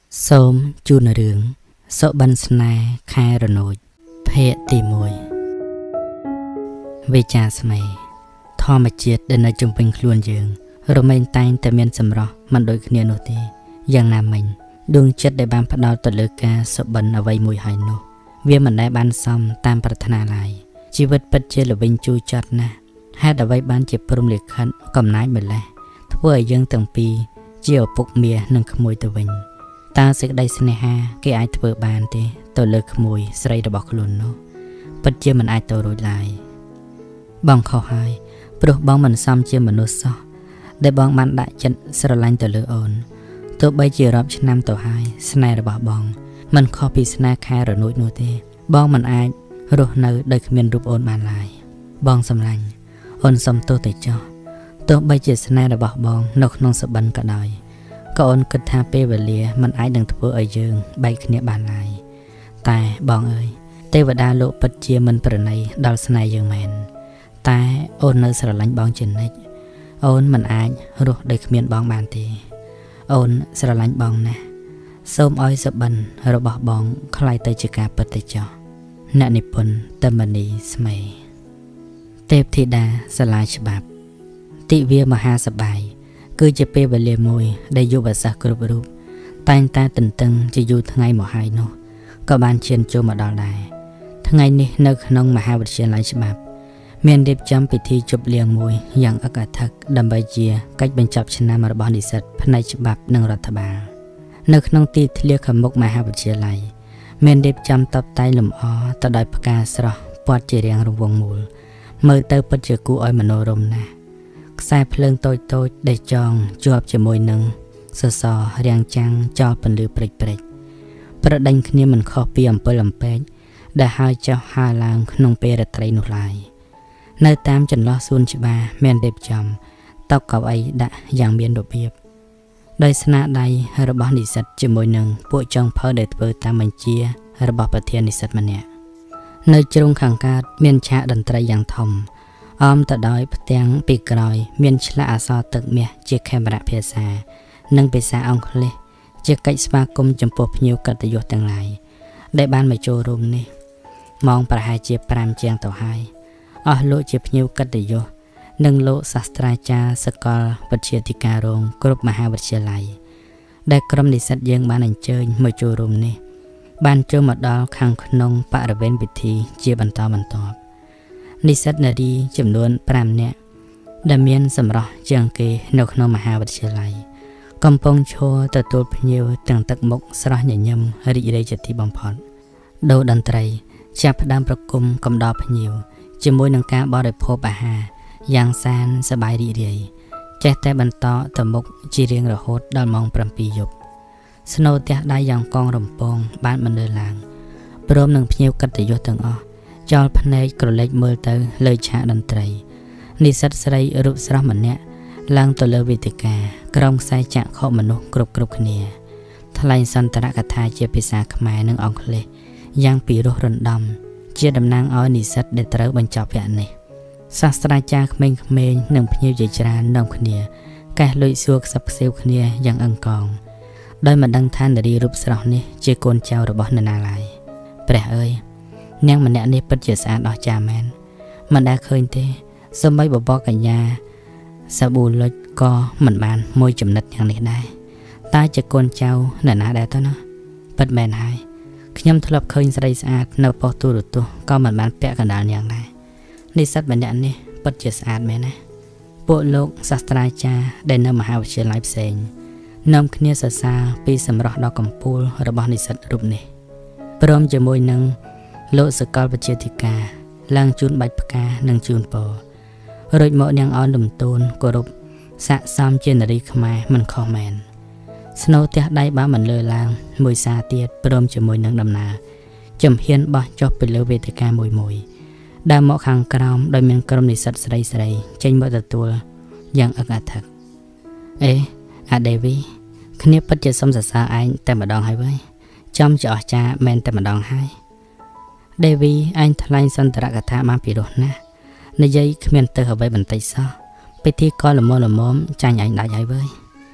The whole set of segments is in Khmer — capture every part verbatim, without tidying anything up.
Sôm chun rừng, sọ bắn sna khai rờ nồi, phê tì mùi. Về cha sầm thò mà chết đến nơi trung bình luôn dường, rồi mình tay tại miền sầm rọ, mình đôi kia nô tê, giang nam mình, đường chết để ban bắt đầu từ lưỡi ca sọ bắn ở vây mùi hải nô, vì mình đã ban xong tam pratana lại, chỉ vật bất chết là vinh chu chặt na, hai đã vây ban chụp prom liệt khăn, cầm nái mình lại, thua dân từng pi, chiều phục mía nâng khmôi từ vinh. Ta sẽ đây xin ha cái ai thưa bàn thì tôi lực mùi xây đã bọc luôn nó bất chia mình ai tôi rồi lại bằng khẩu hai bro bóng mình xong chia mình nốt so để bóng bạn đại trận sẽ lanh tôi lựa ổn tôi bây giờ rộp cho năm tổ hai xin này là bỏ bóng mình copy xin khai rồi nối nối thế bóng mình ai rồi nơi đời mình rụp ổn bàn lại bóng xâm lành ổn xong tôi tới cho tôi bây giờ xin này là bỏ bóng nọc nông sợ bắn cả đời có ôn kết tha pê về lìa mình ai đừng thua ở dương bay kia bàn lại ta bong ơi tê và đa lộ bật chia mình bờ này đào sân này dương mền ta ôn nơi sờ lánh bong trên này ôn mình ai rồi để miền bong bàn thì ôn sờ lánh bong nè sôm oi sập bần rồi bỏ bong khai tay chỉ cả bật tay cho nè nịp bần tâm mình đi smay tép thì đa sờ lại chập tị vía mà ha sập bài cứ chụp về về liền môi đây vô và sạc group group tay ta tình tưng chỉ vô thằng ngày một hai nô có ban chiên cho mà đào đài thằng ngày này nơi nông mà hai vật chiên lại chụp miền đẹp chấm bị thi chụp liền môi dạng ở cả thật đầm bài chia cách bên chọc trên nam mà bọn đi sệt phần này chụp nâng rọt thà bà nơi nông ti liệt khẩm mốc mà hai vật chiên lại miền đẹp chấm tập tay lùm ó ta đòi paka sờ bọt chỉ riêng rung vòng mùi mơ tơ bật chữ cũ oi mà nô rôm nè sai phơi tôi tôi để chọn chụp cho môi nâng sờ sờ riêng trăng cho phần lưỡi bịch bịchประเด็นนี้มันข้อเปลี่ยนไปลำเป็ดได้หายเจ้าหาลางนงเปรตไรนุลายในตามจันล้อส่วนชิบาแมนเด็บจำตอกกับไอ้ดะอย่างเบียนดบเบียบโดยสนาใดระบอบนิสัตจมวยหนึ่งพวกจงเพอเด็ดเปิดตามบัญชีระบอบประเทศนิสัตมันเนี่ยในจงขังการเมียนชาดนตรีอย่างทมออมตะดอยเตียงปีกรอยเมียนชลาอาซอตึกเมียเจียแคมระเพียซานึ่งเปซาองเคลเจ้าไก่สมาคมจำพวกพิวกัตโยต่างหลายได้บ้านมาโจรุมนี่มองประหายเจียปรามเจียงต่อหายอ๋อโลเจียพิวกัตโยนึ่งโลศาสตราจารย์สกอลวิทยาธิการโรงกรุบมหาวิทยาลัยได้กรมนิสิตยังบ้านอันเชิญมาโจรุมนี่บ้านโจมาดอลขังขนงปะระเวนบิธีเจียบรรทอบรรทอบนิสิตนาดีจำนวนปรามเนี่ยดำเนินสำรองเจียงเกนกนมหาวิทยาลัยกำปองโชว์ตัวตัวพญิวต่างตักมกสระหยำๆริเรจติบอมพอดโดดนตรีจับดามประกุมกำดอพญิวจมวยนังกาบริโภคอาหารยางซานสบายดีเรียแจกแต่บรรทอตมกจีเรียงระหดดอนมองปรำปียุบสโนเตียได้ยางกองรำปองบ้านมันเดินลางพร้อมนังพญิวกัตโยตังอจอลพเนยกระเล็กเมื่อเตอเลยชาดนตรีนิสัตสไรรูปสระมันเนี่ยลังตัวเลวิติกากรองใส่จากข้อมนุษย์กรุบกรุบเนียทลายสันตระกถาเจียปิสาขมายนึงองเคลยังปีรุรันดำเจียดำนางอ้อยนิสัตเดตระบรรจบแบบนี้ศาสตราจารย์เมงเมงหนึ่งพญิวใจจราดำเนียแก่ลุยสวกสับเซลเนียยังอังกองโดยมันดังท่านดีรูปสระนี้เจโกนเจ้าระบบนานาลายแปรเอ้ยยังมันเนี่ยนี่ปัจเจสานอจาแมนมันได้เคยเตะสมัยบบอกกันยาสบู่ลอยก็เหมือนบานมวยจุ่มนัดอย่างนี้ได้ตาจะโกนเจ้าหนาหนาได้ตัวเนาะปัดแมนหายขยำทลบเคยสไลสะอาดเนื้อปอตัวหรือตัวก็เหมือนบานแปะกันดาวอย่างไรในสัตว์บัญญัตินี่ปัดเจสอาดไหมนะพวกโลกศาสตราจารย์ได้นำมหาวิทยาลัยเซนนำคเนียสซาปีสำรองดอกกัมพูระบอบในสัตว์รูปนี้พร้อมจะมวยนังโลกสกอลวิทยาธิการลังจูนใบปากกานังจูนปอโดยหมอยังอ่อนดุมตูนกรุบสะสามเจนรีขมายมันคอแมนสโนเตียได้บ้ามันเลยลางมวยซาเตียดพร้อมจะมวยนังดำนาจำเฮียนบ่จบเป็นเลเวติการมวยมวยได้หมอขังกรามโดยมันกรมนิสัตสไลสไลเจนบ่ตัดตัวยังอักอักเออาเดวีคเนียปัจเจสมศาสาไอแต่มาดองให้ไว้จำจะออกจาแมนแต่มาดองให้เดวีไอทลายสันตระกถามาปีโดนะในใจขมิ้นเตอร์เอาไว้บนไตซ้อไปที่ก้อนละมอละมอมจานใหญ่ได้ใหญ่ไว้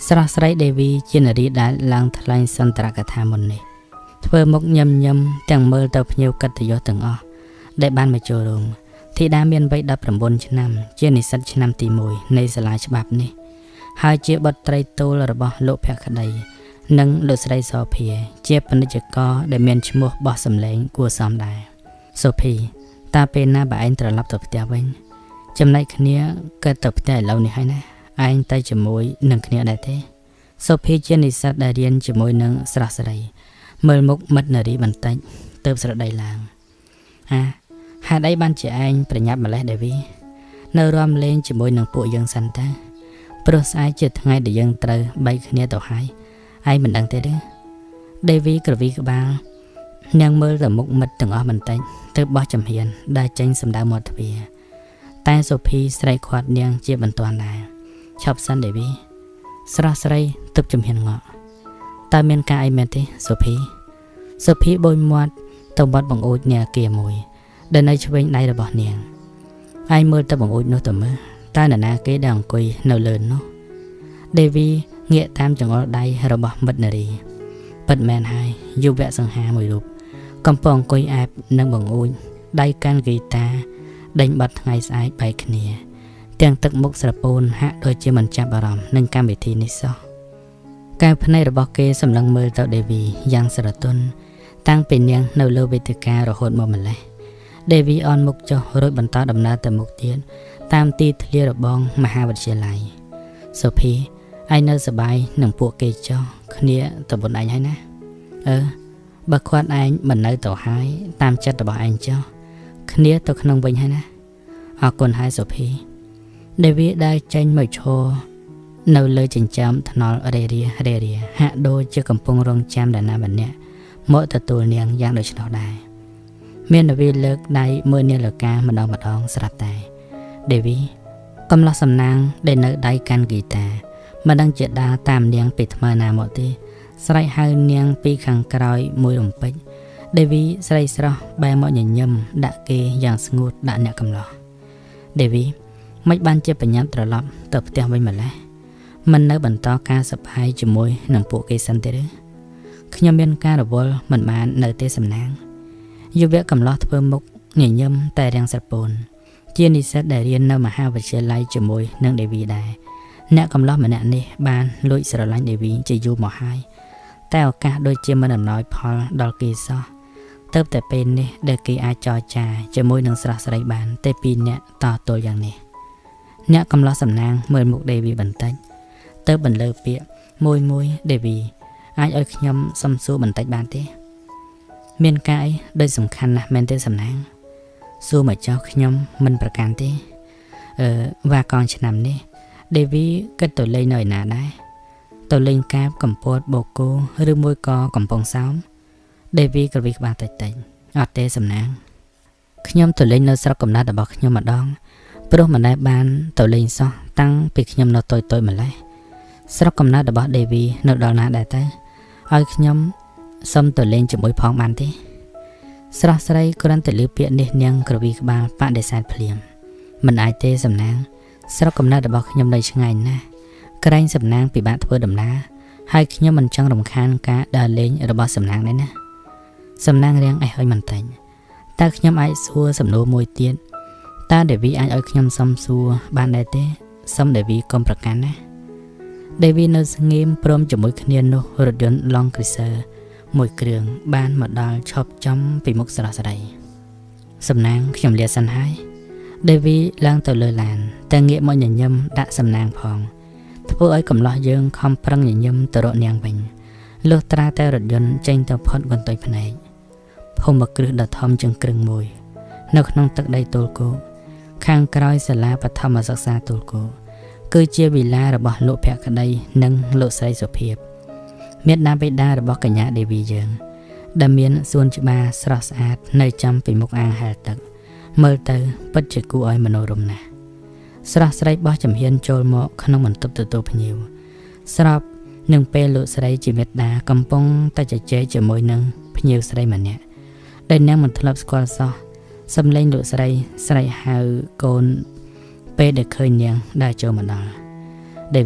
ស្រស់ស្រីដេវីជានារីដែលឡើងថ្លែងសន្ទរកថាមុននេះធ្វើមុខញឹមញឹមទាំងមើលទៅភ្ញៀវកិត្តិយសទាំងអស់ដែលបានមកចូលរួមធីតាមានវ័យដប់ប្រាំបួនឆ្នាំជានិស្សិតឆ្នាំទីមួយនៃសាលាច្បាប់នេះហើយជាបុត្រីទូលរបស់លោកភក្តីនិងលោកស្រីសូភីជាពាណិជ្ជករដែលមានឈ្មោះបោះសម្លេងគួរសមដែរសូភីតើពេលណាបើឯងត្រឡប់ទៅផ្ទះវិញចំណែកគ្នាក៏ទៅផ្ទះឥឡូវនេះហើយណាឯងទៅជាមួយនឹងគ្នាដែរទេសូភីជានិស្សិតដែលរៀនជាមួយនឹងស្រស់ស្រីមើលមុខមិត្តនារីបន្តិចទើបស្រដីឡើងអាហេតុអីបានជាឯងប្រញាប់ម្លេះដេវីនៅរំលេងជាមួយនឹងពួកយើងសិនតាព្រោះស្អែកជាថ្ងៃដែលយើងត្រូវបែកគ្នាទៅហើយឯងមិនដឹងទេទេដេវីក្រវីក្បាលនាងមើលទៅមុខមិត្តទាំងអស់បន្តិចទើបបោះចំហៀនដែលចេញសម្ដៅមាត់ទ្វារតែសូភីស្រែកខាត់នាងជាបន្ទាន់ដែរឈប់សិនដេវីស្រស់ស្រីទើបចំហៀនងក់តើមានការអីមែនទេសូភីសូភីបូនមាត់ទៅបាត់បង្អួចនាគាមួយដែលនៅឆ្វេងដៃរបស់នាងឯងមើលទៅបង្អួចនោះទៅមើលតើនរណាគេដែលអង្គុយនៅលើនោះដេវីងាកតាមចង្អុលដៃរបស់មិត្តនារីពិតមែនហើយយុវសង្ហាមួយរូបកំពុងអង្គុយអែបនឹងបង្អួចដៃកាន់ហ្គីតាដេញបတ်ថ្ងៃស្អែកបែកគ្នាទាំងទឹកមុខស្រពោនហាក់ដូចជាមិនចាប់អារម្មណ៍នឹងកម្មវិធីនេះសោះកែវភ្នែករបស់គេសម្លឹងមើលទៅដេវីយ៉ាងស្រទន់តាំងពីនាងនៅលើវេទិការហូតមកម្លេះដេវីអនមុខចុះរួចបន្តដំណើរទៅមុខទៀតតាមទីធ្លារបងមហាវិទ្យាល័យសូភីឯងនៅសប្បាយនឹងពួកគេចុះគ្នាទៅបុនឯងហើយណាអឺបើគាត់ឯងមិននៅទៅហើយតាមចិត្តរបស់ឯងចុះគ្នាទៅក្នុងវិញហើយណាអរគុណហើយសូភីដេវីដែលចេញមកឈរនៅលើចិញ្ចើមថ្នល់រេរារេរាហាក់ដូចជាកំពុងរងចាំនរណាម្នាក់មកទទួលនាងយ៉ាងដូចនោះដែរមានដេវីលើកដៃមើលនាឡិកាម្ដងម្ដងស្រាប់តែដេវីកំឡោះសំណាងដែលនៅដៃកាន់ហ្គីតាមិនដឹងជាដើរតាមនាងពីថ្មើរណាមកទេស្រែកហៅនាងពីខាងក្រោយមួយរំពេចដេវីស្រីស្រស់បែរមកញញឹមដាក់គេយ៉ាងស្ងួតដាក់អ្នកកំឡោះដេវីមិនបានជាបញ្ញាប់ត្រឡប់ទៅផ្ទះវិញម្លេះមិននៅបន្តការសប្បាយជាមួយនឹងពួកគេសិនទេឬខ្ញុំមានការរវល់មិនបាននៅទេសំណាងយុវកំឡោះធ្វើមុខញញឹមតែរាំងស្រពោនជានិស្សិតដែលរៀននៅមហាវិទ្យាល័យជាមួយនឹងដេវីដែរអ្នកកំឡោះម្នាក់នេះបានលួចស្រឡាញ់ដេវីជាយូរមកហើយតែឱកាសដូចជាមិនអំណោយផលដល់គេសោះទៅតែពេលនេះដែលគេអាចចរចាជាមួយនឹងស្រស់ស្រីបានតែពីរអ្នកតទល់យ៉ាងនេះអ្នកកំឡោះសំណាងមើលមុខដេវីបន្តិចទៅបន្លឺពាក្យមួយមួយដេវីអាចឲ្យខ្ញុំសុំសួរបន្តិចបានទេមានការអីដូចសំខាន់ណាស់មែនទេសំណាងសួរមកចោះខ្ញុំមិនប្រកាន់ទេអឺវ៉ាកងឆ្នាំនេះដេវីគិតទៅលេងនៅឯណាដែរទៅលេងកាបកំពតបូកូឬមួយក៏កំពង់សោមដេវីក្រវីក្បាលតិចតិចអត់ទេសំណាងខ្ញុំទៅលេងនៅស្រុកកំណើតរបស់ខ្ញុំម្ដងព្រោះមិនដែលបានទៅលេងសោះតាំងពីខ្ញុំនៅតូចតូចម្លេះស្រុកកំណើតរបស់ដេវីនៅដល់ណាដែរទៅឲ្យខ្ញុំសុំទៅលេងជាមួយផងបានទេស្រស់ស្រីគ្រាន់តែលើពាក្យនេះនាងក្រវីក្បាលបដិសេធភ្លាមមិនអាចទេសំណាងស្រុកកំណើតរបស់ខ្ញុំនៅឆ្ងាយណាស់ក្រែងសំណាងពិបាកធ្វើដំណើរហើយខ្ញុំមិនចង់រំខានការដើរលេងរបស់សំណាងដែរណាសំណាងរៀងអេះឲ្យបន្តិចតើខ្ញុំអាចសួរសំណួរមួយទៀតតើដេវីអាចឲ្យខ្ញុំសុំសួរបានដែរទេសុំដេវីកុំប្រកាន់ណាដេវីនៅស្ងៀមព្រមជាមួយគ្នានោះរថយន្តឡង់គ្រីសើមួយគ្រឿងបានមកដល់ឈប់ចំពីមុខស្រស់ស្រីសំណាងខ្ញុំលាសិនហើយដេវីឡើងទៅលើឡានតែងាកមកញញឹមដាក់សំណាងផងធ្វើឲ្យកំឡោះយើងខំប្រឹងញញឹមទៅរកនាងវិញលុះត្រាតែរថយន្តចេញទៅផុតកន្ទុយភ្នែកភូមិគ្រឹះដ៏ធំជាងគ្រឿងមួយនៅក្នុងទឹកដីទូលគោខាងក្រោយសាលាបឋមសិក្សាទូលគោគឺជាវិឡារបស់លោកភក្តីនិងលោកស្រីសុភាពមេដាបេដារបស់កញ្ញាដេវីយើងដែលមានសួនច្បារស្រស់ស្អាតនៅចំពីមុខអាងហែលទឹកមើលទៅពិតជាគួរឲ្យមនោរម្យណាស់ស្រស់ស្រីបោះចំហៀនចូលមកក្នុងបន្ទប់ទទួលភ្ញៀវស្របនឹងពេលលោកស្រីជាមេដាកំពុងតែជជែកជាមួយនឹងភ្ញៀវស្រីម្នាក់ដែលនាងមិនធ្លាប់ស្គាល់សោះសំឡេងលោកស្រីស្រែកហៅកូនពេលដែលឃើញនាងដើរចូលមកដល់ដេវី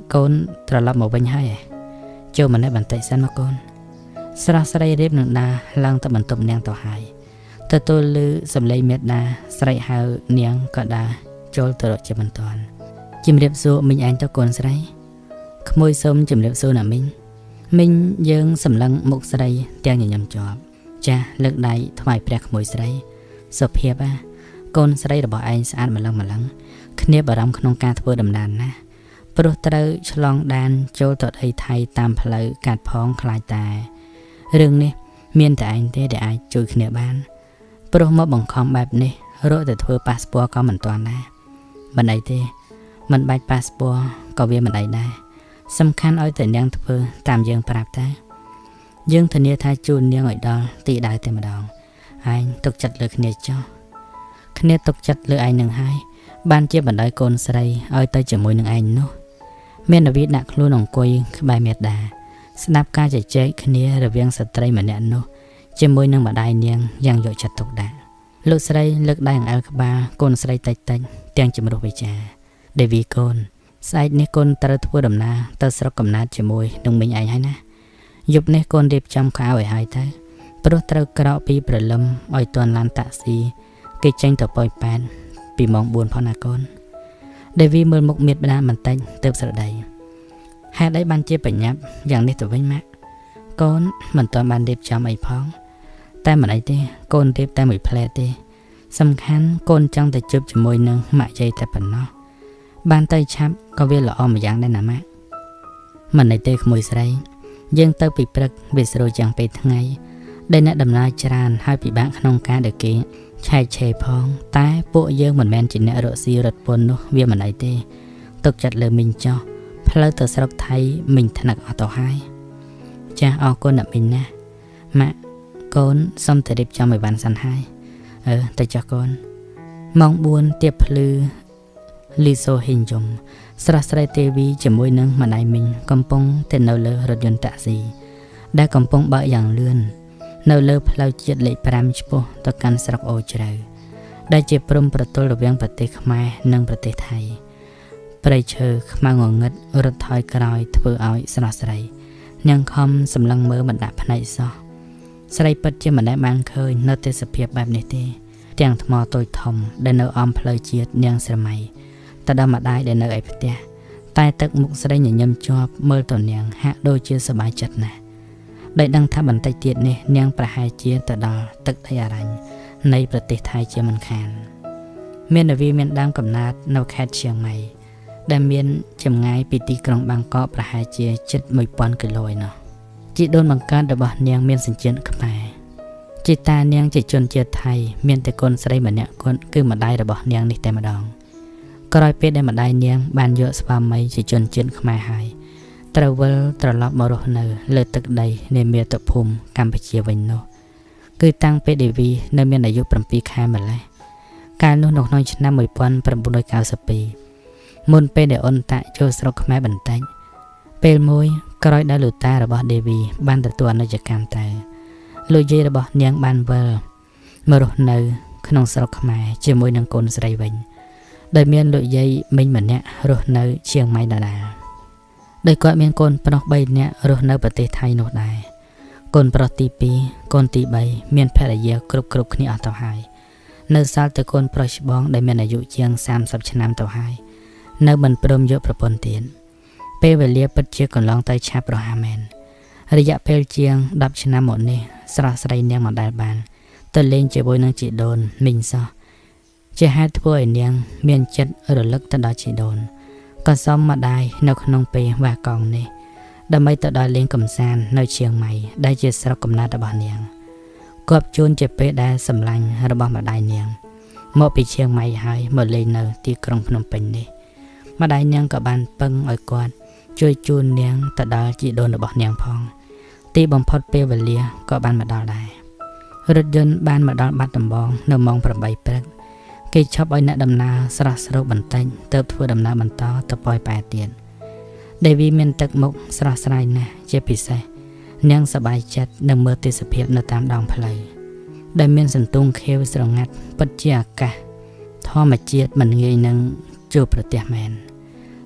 កូនត្រឡប់មកវិញហើយចូលម្នាក់បន្តិចសិនមកកូនស្រស់ស្រីរៀបនឹងដាឡើងទៅបន្ទប់នាងទៅហើយទទួលឮសំឡេងមេដាស្រែកហៅនាងក៏ដាចូលទៅរកជាបន្ទាន់ជំរាបសួរមីងឯងទៅកូនស្រីក្មួយសូមជំរាបសួរណាមីងមីងយើងសម្លឹងមុខស្រីទាំងញញឹមជាប់ចាស់លើកដៃថ្វាយព្រះក្មួយស្រីសុភាពអាកូនស្រីរបស់ឯងស្អាតម្លឹងម្លឹងគ្នាបារម្ភក្នុងការធ្វើដំណើរណាព្រោះត្រូវឆ្លងដែនចូលទៅដីថៃតាមផ្លូវកាត់ផងខ្លាចតែរឿងនេះមានតែឯងទេដែលអាចជួយគ្នាបានព្រោះមកបង្ខំបែបនេះរកតែធ្វើប៉ាសពតក៏មិនទាន់ដែរមិនអីទេមិនបាច់ប៉ាសពតក៏វាមិនអីដែរសំខាន់ឲ្យតែនាងធ្វើតាមយើងប្រាប់តែយើងធានាថាជូននាងឲ្យដល់ទីដៅតែម្ដងឯងទុកចិត្តលើគ្នាចុះគ្នាទុកចិត្តលើឯងនឹងហើយបានជាបណ្ដោយកូនស្រីឲ្យទៅជាមួយនឹងឯងនោះមាននវីដាក់ខ្លួនអង្គុយក្បែរមេដាស្ដាប់ការជជែកគ្នារវាងស្ត្រីម្នាក់នោះជាមួយនឹងម្ដាយនាងយ៉ាងយកចិត្តទុកដាក់លោកស្រីលើកដៃអង្អែលក្បាលកូនស្រីតិចតិចទាំងជំរុះវិចាដេវីកូនស្អែកនេះកូនត្រូវធ្វើដំណើរទៅស្រុកកំណើតជាមួយនឹងមីងឯងហើយណាយប់នេះកូនរៀបចំខោឲ្យហើយទៅព្រោះត្រូវក្រោកពីព្រលឹមឲ្យទាន់ឡានតាក់ស៊ីគេចេញទៅប៉ោយប៉ែតពីម៉ោងបួនផងណាកូនដេវីមើលមុខមៀតបដាបន្តិចទើបស្រដីហេតុអីបានជាបញ្ញាប់យ៉ាងនេះទៅវិញម៉ាក់កូនមិនទាន់បានរៀបចំអីផងតែមិនអីទេកូនរៀបតែមួយផ្លែទេសំខាន់កូនចង់ទៅជួបជាមួយនឹងម៉ាក់យាយតែប៉ុណ្ណោះបានទៅឆាប់ក៏វាល្អម្យ៉ាងដែរណាម៉ាក់មិនអីទេក្មួយស្រីយើងទៅពីព្រឹកវាស្រួលយ៉ាងពេលថ្ងៃដែលអ្នកដំណើរច្រើនហើយពិបាកក្នុងការដែលគេឆែកឆេរផងតែពួកយើងមិនមែនជាអ្នករកស៊ីរត់ពន្ធនោះវាមិនអីទេទុកចិត្តលើមីងចោះផ្លូវទៅស្រុកថៃមីងថ្នាក់អត់ទៅហើយចាស់អរគុណអ្នកមីងណាម៉ាក់កូនសុំទៅរៀបចំឲ្យបានសិនហើយអឺទៅចាស់កូនម៉ោងបួនទៀបភ្លឺលីសូហ៊ីងយំស្រស់ស្រីទេវីជាមួយនឹងម្ដាយមីងកំពុងទៅនៅលើរថយន្តតាក់ស៊ីដែលកំពុងបើកយ៉ាងលឿននៅលើផ្លូវជាតិលេខប្រាំឆ្ពោះទៅកាន់ស្រុកអូជ្រៅដែលជាព្រំប្រទល់រវាងប្រទេសខ្មែរនិងប្រទេសថៃព្រៃឈើខ្មៅងងឹតរត់ថយក្រោយធ្វើឲ្យស្រស់ស្រីនាងខំសម្លឹងមើលមិនដាក់ភ្នែកសោះស្រីពិតជាមិនដែលបានឃើញនៅទេសភាពបែបនេះទេទាំងថ្មតូចធំដែលនៅអមផ្លូវជាតិនាងស្រមៃទៅដល់ម្ដាយដែលនៅឯផ្ទះតែទឹកមុខស្រីញញឹមជាប់មើលទៅនាងហាក់ដូចជាសប្បាយចិត្តណាស់ដែលដឹងថាបន្តិចទៀតនេះនាងប្រហែលជាទៅដល់ទឹកដីអារញ្ញនៃប្រទេសថៃជាមិនខានមាននាវីមានដើមកំណើតនៅខេត្តឈៀងម៉ៃដែលមានចម្ងាយពីទីក្រុងបាងកកប្រហែលជាជិតមួយពាន់គីឡូឯណោះជីដូនបង្កើតរបស់នាងមានសញ្ជាតិខ្មែរជីតានាងជាជនជាតិថៃមានតែកូនស្រីម្នាក់គត់គឺម្ដាយរបស់នាងនេះតែម្ដងក្រោយពេលដែលម្ដាយនាងបានយកស្វាមីជាជនជាតិខ្មែរហើយត្រូវវិលត្រឡប់មករស់នៅលើទឹកដីនៃមាតុភូមិកម្ពុជាវិញនោះគឺតាំងពីដេវីនៅមានអាយុប្រាំពីរខែម្លេះកាលនោះនៅក្នុងឆ្នាំមួយពាន់ប្រាំរយកៅសិបពីរមុនពេលដែលអ៊ុនតាក់ចូលស្រុកខ្មែរបន្តិចពេលមួយក្រោយដែលលោកតារបស់ដេវីបានទទួលអនិច្ចកម្មទៅលោកយាយរបស់នាងបានវិលមករស់នៅក្នុងស្រុកខ្មែរជាមួយនឹងកូនស្រីវិញដោយមានលោកយាយមីងម្នាក់រស់នៅឈៀងម៉ៃដដែលដោយគាត់មានកូនប្រុសបីនាក់រស់នៅប្រទេសថៃនោះដែរកូនប្រុសទីពីរកូនទីបីមានភរិយាគ្រប់គ្រប់គ្នាអស់ទៅហើយនៅសល់តែកូនប្រុសច្បងដែលមានអាយុជាងសាមសិបឆ្នាំទៅហើយនៅមិនព្រមយកប្រពន្ធទៀតពេលវេលាពិតជាកន្លងទៅឆាប់រហ័សមែនរយៈពេលជាងដប់ឆ្នាំមកនេះស្រស់ស្រីនាងមិនដែលបានទៅលេងជាមួយនឹងជីដូនមីងសោះជាហេតុធ្វើឲ្យនាងមានចិត្តរលឹកទៅដល់ជីដូនក៏សុំម្ដាយនៅក្នុងពេលវ៉ាកង់នេះដើម្បីទៅដល់លេងកំសាន្តនៅឈៀងម៉ៃដែលជាស្រុកកំណើតរបស់នាងគាត់ជួនជាពេលដែលសម្លាញ់របស់ម្ដាយនាងមកពីឈៀងម៉ៃហើយមកលេងនៅទីក្រុងភ្នំពេញនេះម្ដាយនាងក៏បានពឹងឲ្យគាត់ជួយជូននាងទៅដល់ជីដូនរបស់នាងផងទីបំផុតពេលវេលាក៏បានមកដល់ដែររថយន្តបានមកដល់បាត់ដំបងនៅម៉ោងប្រាំបីព្រឹកគេឈប់ឲ្យអ្នកដំណើរស្រស់ស្រូបបន្តិចទើបធ្វើដំណើរបន្តទៅប៉ោយប៉ែតទៀតដេវីមានទឹកមុខស្រស់ស្រាយណាស់ជាពិសេសនាងសប្បាយចិត្តនឹងមើលទេសភាពនៅតាមដងផ្លូវដែលមានសន្ទង់ខៀវស្រងាត់ពិតជាអាកាសធម្មជាតិមិនងាយនឹងជួបប្រទះមែន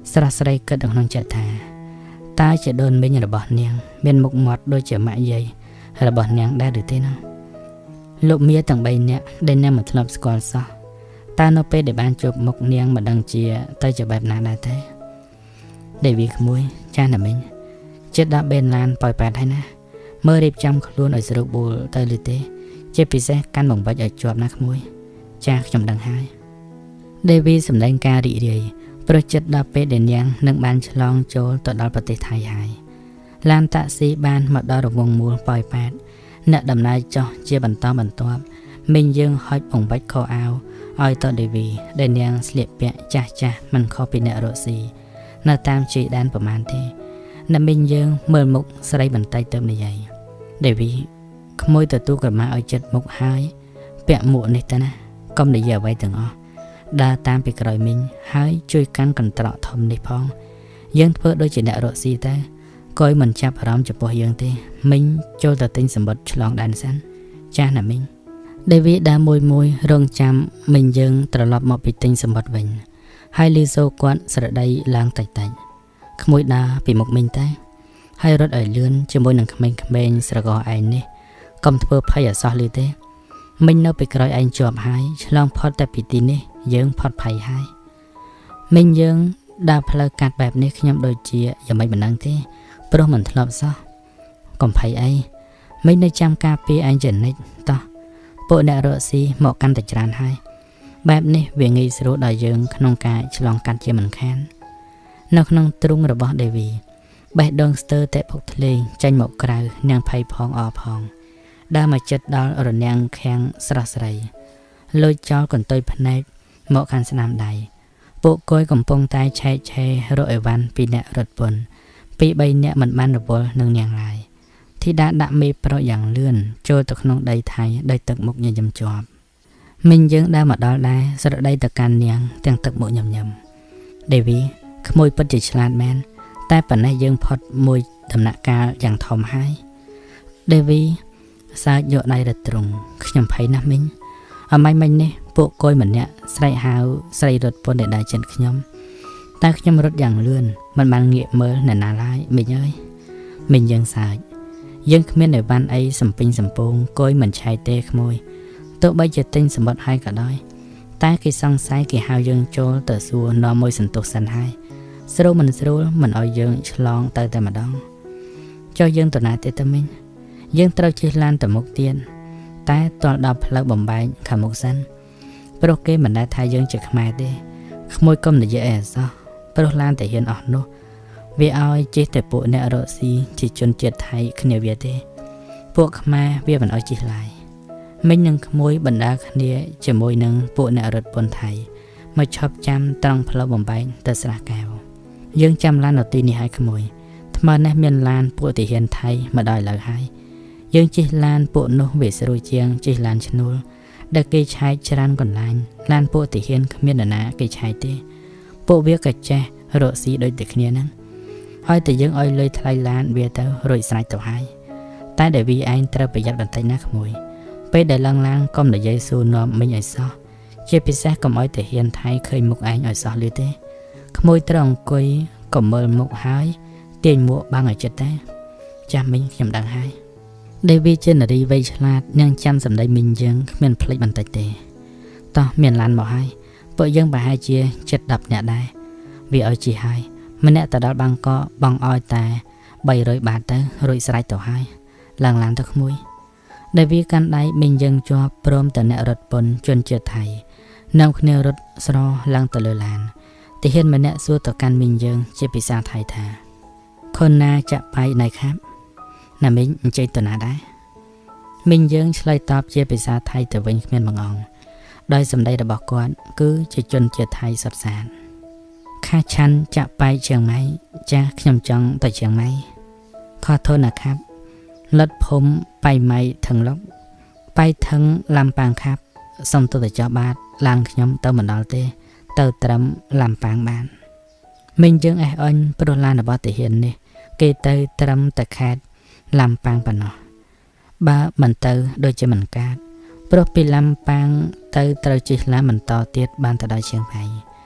ស្រស់ស្រីគិតក្នុងចិត្តថាតើជាដូនមីងរបស់នាងមានមុខមាត់ដូចជាម៉ាក់យាយរបស់នាងដែរឬទេណាលោកមាទាំងបីនាក់ដែលនាងមិនធ្លាប់ស្គាល់សោះតើនៅពេលដែលបានជួបមុខនាងមិនដឹងជាទៅជាបែបណាដែរទេដេវីក្មួយចាស់ណាមីងចិត្តដាក់បេនឡានប៉ោយប៉ែតហើយណាមើលរៀបចំខ្លួនឲ្យស្រួលបួលទៅឬទេជាពិសេសកាន់បង្វិចឲ្យជាប់ណាក្មួយចាស់ខ្ញុំដឹងហើយដេវីសម្ដែងការរីករាយព្រោះចិត្តដល់ពេលដែលនាងនឹងបានឆ្លងចូលទៅដល់ប្រទេសថៃហើយឡានតាក់ស៊ីបានមកដល់រង្វង់មូលប៉ោយប៉ែតអ្នកដំណើរចុះជាបន្តបន្ទាប់មីងយើងហុចបង្វិចខោអាវឲ្យទៅដេវីដែលនាងស្លៀកពាក់ចាស់ចាស់មិនខុសពីអ្នករកស៊ីនៅតាមជ័យដែនប្រមាណទេអ្នកមីងយើងមើលមុខស្រីបន្តិចទៅនិយាយដេវីក្មួយទទួលក្រមាឲ្យចិត្តមុខហើយពាក់មួកនេះទៅណាកុំនិយាយអ្វីទាំងអស់ដើរតាមពីក្រោយមីងហើយជួយកាន់កន្ត្រកធំនេះផងយើងធ្វើដូចជាអ្នករកស៊ីទៅកុយមិនចាប់អារម្មណ៍ចំពោះយើងទេមីងចូលទៅទិញសម្បត្តិឆ្លងដែនសិនចាស់ណាមីងដេវីដើរមួយមួយរងចាំមីងយើងត្រឡប់មកពីទិញសម្បត្តិវិញហើយលីសូគាត់ស្រដីឡើងតិចតិចក្មួយដើរពីមុខមីងតែហើយរត់ឲ្យលឿនជាមួយនឹងក្មេងៗស្រកឯងនេះកុំធ្វើភ័យអសោះលឺទេមីងនៅពីក្រោយឯងជាប់ហើយឆ្លងផុតតែពីទីនេះយើងផុតភ័យហើយមីងយើងដើរផ្លូវកាត់បែបនេះខ្ញុំដូចជាយ៉ាងម៉េចមិនដឹងទេព្រោះមិនធ្លាប់សោះកុំភ័យអីមីងនៅចាំការពារឯងជានិច្ចតោះពួកអ្នករកស៊ីមកកាន់តែច្រើនហើយបែបនេះវាងាយស្រួលដល់យើងក្នុងការឆ្លងកាត់ជាមិនខាននៅក្នុងទ្រុងរបស់ដេវីបេះដូងស្ទើរតែផុកធ្លេងចេញមកក្រៅនាងភ័យផងអផងដើរមកចិត្តដល់រនាំងខាំងស្រស់ស្រីលួចចោលកន្ទុយភ្នែកមកខាងស្នាមដៃពួកគយកំពុងតែឆែកឆេររកអីវ៉ាន់ពីអ្នករត់ពន្ធពីរបីនាក់មិនបានរវល់នឹងនាងឡើយធីតាដាក់មេប្រយ៉ាងលឿនចូលទៅក្នុងដីថៃដោយទឹកមុខញញឹមជាប់មីងយើងដើរមកដល់ដែរស្រដីទៅកាន់នាងទាំងទឹកមុខញញឹមដេវីក្មួយពិតជាឆ្លាតមែនតែប៉ុណ្ណេះយើងផុតមួយដំណាក់កាលយ៉ាងធំហើយដេវីសើចយកដៃរត់ទ្រង់ខ្ញុំភ័យណាស់មីងអមាញ់មិញនេះពួកគយម្នាក់ស្រែកហៅស្រីរត់ពន្ធដែលដើរចិនខ្ញុំតែខ្ញុំរត់យ៉ាងលឿនមិនបានងាកមើលអ្នកណាឡើយមីងអើយមីងយើងសើចយើងគ្មានអីវ៉ាន់អីសំពេញសំពងគយមិនឆែកទេក្មួយទោះបីជាទិញសម្បត្តិហើយក៏ដោយតែគេសង្ស័យគេហៅយើងចូលទៅសួរនាំមួយសន្ទុះសិនហើយស្រួលមិនស្រួលមិនឲ្យយើងឆ្លងទៅតែម្ដងចុះយើងទៅណាទៀតទៅមីងយើងត្រូវជិះឡានទៅមុខទៀតតែទាល់ដល់ផ្លូវបំបែកខាងមុខសិនព្រោះគេមិនដែលថាយើងជាខ្មែរទេក្មួយកុំនិយាយអីអសោះព្រោះឡានតែហ៊ានអស់នោះវាឲ្យជិះតែពួកអ្នករកស៊ីជាជនជាតិថៃគ្នាវាទេពួកខ្មែរវាមិនឲ្យជិះឡើយមិញនឹងក្មួយបណ្ដាគ្នាជាមួយនឹងពួកអ្នករត់ពន្ធថៃមកឈប់ចាំត្រង់ផ្លូវបំបែកទៅស្រះកែវយើងចាំឡាននៅទីនេះហើយក្មួយថ្មនេះមានឡានពួកទាហានថៃមកដល់ឥឡូវហើយយើងជិះឡានពួកនោះវាស្រួលជាងជិះឡានឈ្នួលដែលគេឆែកច្រើនកន្លែងឡានពួកទាហានគ្មាននរណាគេឆែកទេពួកវាក៏ចេះរកស៊ីដូចតែគ្នាហ្នឹងហើយតែយើងឲ្យលុយថ្លៃឡានវាទៅរួចស្រេចទៅហើយតែដែលវាឯងត្រូវប្រយ័ត្នបន្តិចណាក្មួយពេលដែលឡើងឡានកុំនិយាយសួរនាំមិញឲ្យសោះជាពិសេសកុំឲ្យទាហានថៃឃើញមុខឯងឲ្យសោះលឺទេក្មួយត្រូវអង្គុយកុំមើលមុខហើយទាញមួកបាំងឲ្យចិត្តតែចាស់មិញខ្ញុំដឹងហើយដេវីជានារីវ័យឆ្លាតនាងចាំសម្ដីមីងយើងគ្មានភ្លេចបន្តិចទេតោះមានឡានមកហើយពួកយើងប្រហែលជាជិតដប់នាក់ដែរវាឲ្យជិះហើយម្នាក់ទៅដល់បាងកកបងឲ្យតែបីរយបាតទៅរួចស្រេចទៅហើយឡើងឡានទៅក្មួយដែលវាកាន់ដៃមីងយើងជាប់ព្រមតអ្នករត់ពន្ធជនជាតិថៃនាំគ្នារត់ស្រឡើងទៅលើឡានទាហានម្នាក់សួរទៅកាន់មីងយើងជាភាសាថៃថាខុនណាចាក់បៃណៃខាប់ណាមីងអញ្ជើញទៅណាដែរមីងយើងឆ្លើយតបជាភាសាថៃទៅវិញគ្មានបង្អង់ដោយសម្ដីរបស់គាត់គឺជាជនជាតិថៃសុទ្ធសាធខាឆាន់ចាក់បៃជៀងម៉ៃចាស់ខ្ញុំចង់ទៅជៀងម៉ៃខោធនណាខាប់លិតភូមិបៃម៉ៃថឹងលុកបៃថឹងឡាំប៉ាងខាប់សុំទៅទៅចោះបាតឡានខ្ញុំទៅមិនដល់ទេទៅត្រឹមឡាំប៉ាងបានមីងយើងអេះអញព្រោះឡានរបស់ទាហាននេះគេទៅត្រឹមតែខេត្តឡាំប៉ាងប៉ុណ្ណោះបើមិនទៅដូចជាមិនកាតព្រោះពីឡាំប៉ាងទៅត្រូវជិះឡានបន្តទៀតបានទៅដល់ជៀងម៉ៃ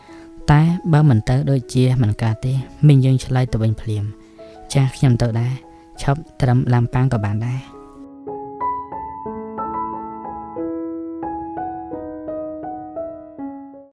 តែបើមិនទៅដូចជាមិនកើតទេមីងយើងឆ្លើយទៅវិញភ្លាមចាស់ខ្ញុំទៅដែរឈប់ត្រឹមឡាំប៉ាងក៏បានដែរ